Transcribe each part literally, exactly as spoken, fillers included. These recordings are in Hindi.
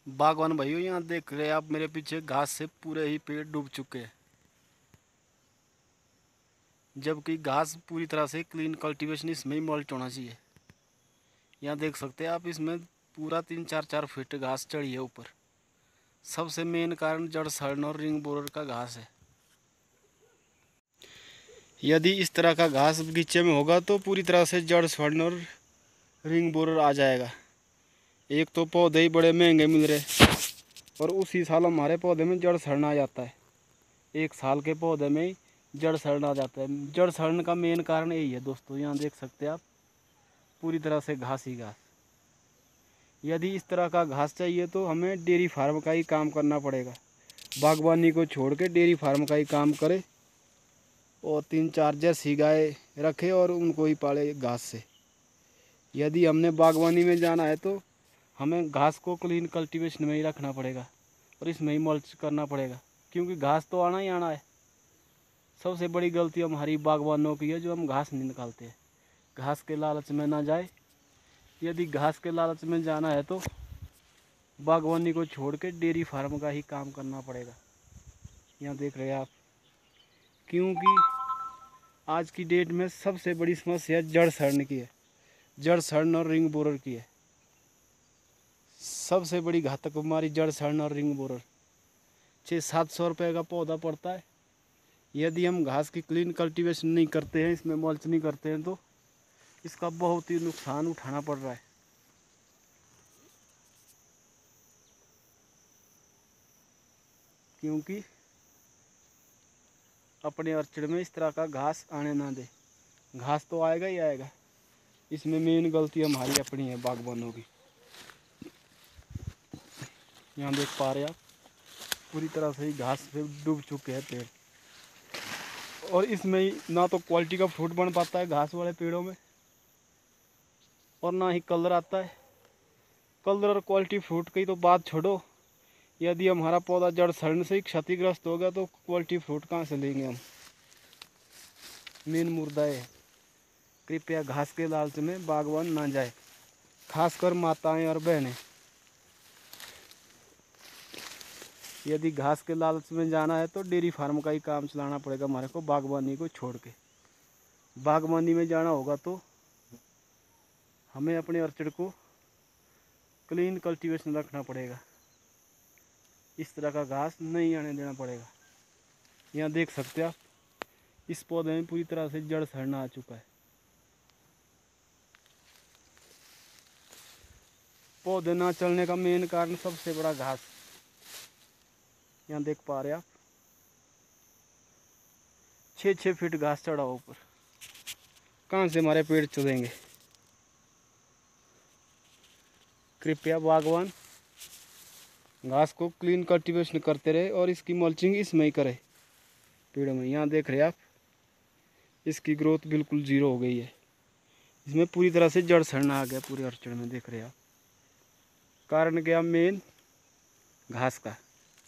बागवान भाइयों, यहाँ देख रहे हैं आप मेरे पीछे घास से पूरे ही पेड़ डूब चुके हैं, जबकि घास पूरी तरह से क्लीन कल्टीवेशन इसमें ही मल्च होना चाहिए। यहाँ देख सकते हैं आप, इसमें पूरा तीन चार चार फीट घास चढ़ी है ऊपर। सबसे मेन कारण जड़ सड़न और रिंग बोरर का घास है। यदि इस तरह का घास बगीचे में होगा तो पूरी तरह से जड़ सड़न और रिंग बोरर आ जाएगा। एक तो पौधे ही बड़े महंगे मिल रहे और उसी साल हमारे पौधे में जड़ सड़ना आ जाता है। एक साल के पौधे में जड़ सड़ना आ जाता है। जड़ सड़न का मेन कारण यही है दोस्तों। यहाँ देख सकते हैं आप, पूरी तरह से घास ही घास। यदि इस तरह का घास चाहिए तो हमें डेयरी फार्म का ही काम करना पड़ेगा। बागवानी को छोड़ के डेयरी फार्म का ही काम करे और तीन चार जर्सी गाय रखे और उनको ही पाले घास से। यदि हमने बागवानी में जाना है तो हमें घास को क्लीन कल्टीवेशन में ही रखना पड़ेगा और इसमें ही मल्च करना पड़ेगा, क्योंकि घास तो आना ही आना है। सबसे बड़ी गलती हमारी बागवानों की है जो हम घास नहीं निकालते हैं। घास के लालच में ना जाए। यदि घास के लालच में जाना है तो बागवानी को छोड़ के डेयरी फार्म का ही काम करना पड़ेगा। यहाँ देख रहे हैं आप, क्योंकि आज की डेट में सबसे बड़ी समस्या जड़ सड़न की है। जड़ सड़न और रिंग बोरर की है। सबसे बड़ी घातक बीमारी जड़ सड़न और रिंग बोरर। छः सात सौ रुपये का पौधा पड़ता है। यदि हम घास की क्लीन कल्टीवेशन नहीं करते हैं, इसमें मल्च नहीं करते हैं, तो इसका बहुत ही नुकसान उठाना पड़ रहा है। क्योंकि अपने ऑर्चर्ड में इस तरह का घास आने ना दे। घास तो आएगा ही आएगा। इसमें मेन गलती हमारी अपनी है बागबानों की। यहाँ देख पा रहे हैं आप, पूरी तरह से ही घास से डूब चुके हैं पेड़। और इसमें ही ना तो क्वालिटी का फ्रूट बन पाता है घास वाले पेड़ों में, और ना ही कलर आता है। कलर और क्वालिटी फ्रूट की तो बात छोड़ो, यदि हमारा पौधा जड़ सड़ने से ही क्षतिग्रस्त हो गया तो क्वालिटी फ्रूट कहाँ से लेंगे हम। मेन मुद्दा है। कृपया घास के लालच में बागवान ना जाए, खासकर माताएं और बहनें। यदि घास के लालच में जाना है तो डेयरी फार्म का ही काम चलाना पड़ेगा हमारे को, बागवानी को छोड़ के। बागवानी में जाना होगा तो हमें अपने ऑर्चर्ड को क्लीन कल्टीवेशन रखना पड़ेगा। इस तरह का घास नहीं आने देना पड़ेगा। यहाँ देख सकते हैं आप, इस पौधे में पूरी तरह से जड़ सड़ना आ चुका है। पौधे ना चलने का मेन कारण सबसे बड़ा घास। यहाँ देख पा रहे हैं आप, छः छः फीट घास चढ़ा ऊपर। कहाँ से हमारे पेड़ चलेंगे। कृपया बागवान घास को क्लीन कल्टीवेशन करते रहे और इसकी मल्चिंग इसमें ही करे पेड़ों में। यहाँ देख रहे हैं आप, इसकी ग्रोथ बिल्कुल ज़ीरो हो गई है। इसमें पूरी तरह से जड़ सड़ना आ गया पूरे ऑर्चर्ड में। देख रहे हैं आप, कारण क्या मेन घास का।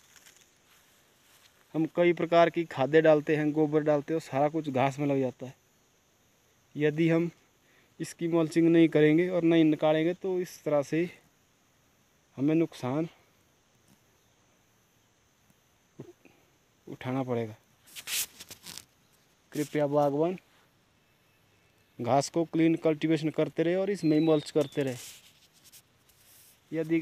हम कई प्रकार की खादें डालते हैं, गोबर डालते हैं, सारा कुछ घास में लग जाता है। यदि हम इसकी मल्चिंग नहीं करेंगे और नहीं निकालेंगे तो इस तरह से हमें नुकसान उठाना पड़ेगा। कृपया बागवान घास को क्लीन कल्टीवेशन करते रहे और इसमें मल्च करते रहे। यदि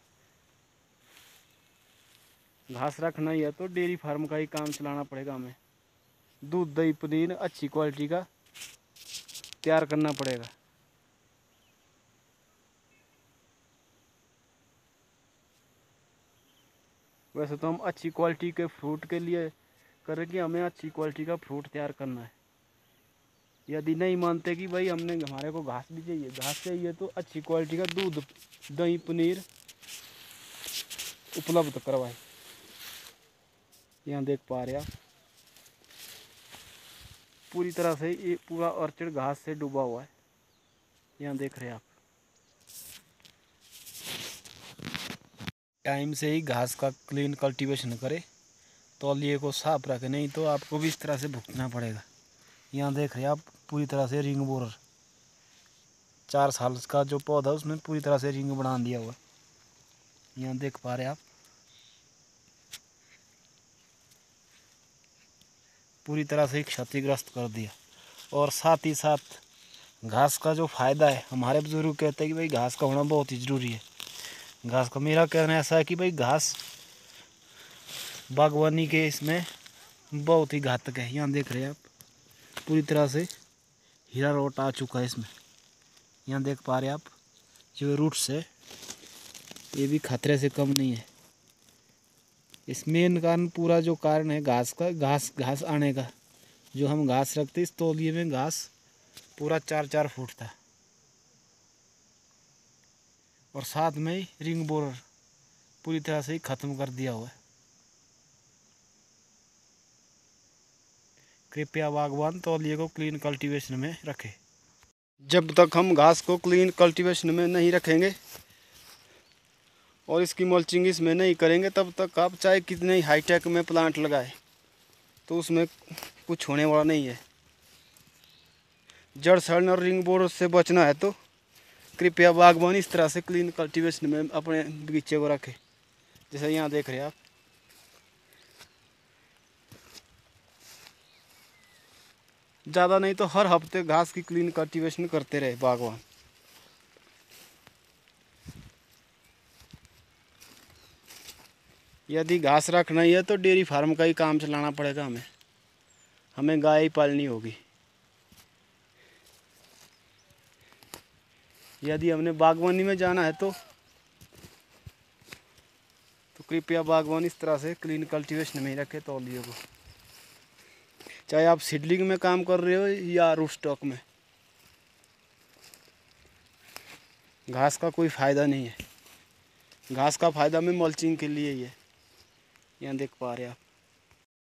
घास रखना ही है तो डेयरी फार्म का ही काम चलाना पड़ेगा हमें। दूध दही पनीर अच्छी क्वालिटी का तैयार करना पड़ेगा। वैसे तो हम अच्छी क्वालिटी के फ्रूट के लिए करेंगे, हमें अच्छी क्वालिटी का फ्रूट तैयार करना है। यदि नहीं मानते कि भाई हमने हमारे को घास भी चाहिए, घास चाहिए तो अच्छी क्वालिटी का दूध दही पनीर उपलब्ध करवाए। यहाँ देख पा रहे हैं आप, पूरी तरह से ये पूरा ऑर्चर्ड घास से डूबा हुआ है। यहाँ देख रहे हैं आप, टाइम से ही घास का क्लीन कल्टीवेशन करें, तौलिए को साफ रखें, नहीं तो आपको भी इस तरह से भुगतना पड़ेगा। यहाँ देख रहे हैं आप, पूरी तरह से रिंग बोरर चार साल का जो पौधा उसमें पूरी तरह से रिंग बना दिया हुआ है। यहाँ देख पा रहे हैं आप, पूरी तरह से क्षतिग्रस्त कर दिया। और साथ ही साथ घास का जो फायदा है, हमारे बुजुर्ग कहते हैं कि भाई घास का होना बहुत ही ज़रूरी है। घास का मेरा कहना ऐसा है कि भाई घास बागवानी के इसमें बहुत ही घातक है। यहाँ देख रहे हैं आप, पूरी तरह से हीरा रोट आ चुका है इसमें। यहाँ देख पा रहे हैं आप, जो रूट्स है ये भी खतरे से कम नहीं है। इस मेन कारण पूरा जो कारण है घास का, घास घास आने का। जो हम घास रखते इस तौलिए में घास पूरा चार चार फुट था, और साथ में ही रिंग बोरर पूरी तरह से ही ख़त्म कर दिया हुआ है। कृपया बागवान तौलिए को क्लीन कल्टीवेशन में रखें। जब तक हम घास को क्लीन कल्टीवेशन में नहीं रखेंगे और इसकी मल्चिंग इसमें नहीं करेंगे, तब तक आप चाहे कितने ही हाईटेक में प्लांट लगाए तो उसमें कुछ होने वाला नहीं है। जड़ सड़न और रिंग बोरर से बचना है तो कृपया बागवानी इस तरह से क्लीन कल्टीवेशन में अपने बगीचे को रखें। जैसे यहाँ देख रहे हैं आप, ज़्यादा नहीं तो हर हफ्ते घास की क्लीन कल्टीवेशन करते रहे बागवान। यदि घास रखना ही है तो डेयरी फार्म का ही काम चलाना पड़ेगा हमें हमें गाय ही पालनी होगी। यदि हमने बागवानी में जाना है तो तो कृपया बागवानी इस तरह से क्लीन कल्टीवेशन में ही रखें तौलियों को। चाहे आप सीडलिंग में काम कर रहे हो या रूट स्टॉक में, घास का कोई फ़ायदा नहीं है। घास का फ़ायदा में मल्चिंग के लिए ही है। यहाँ देख पा रहे हैं आप।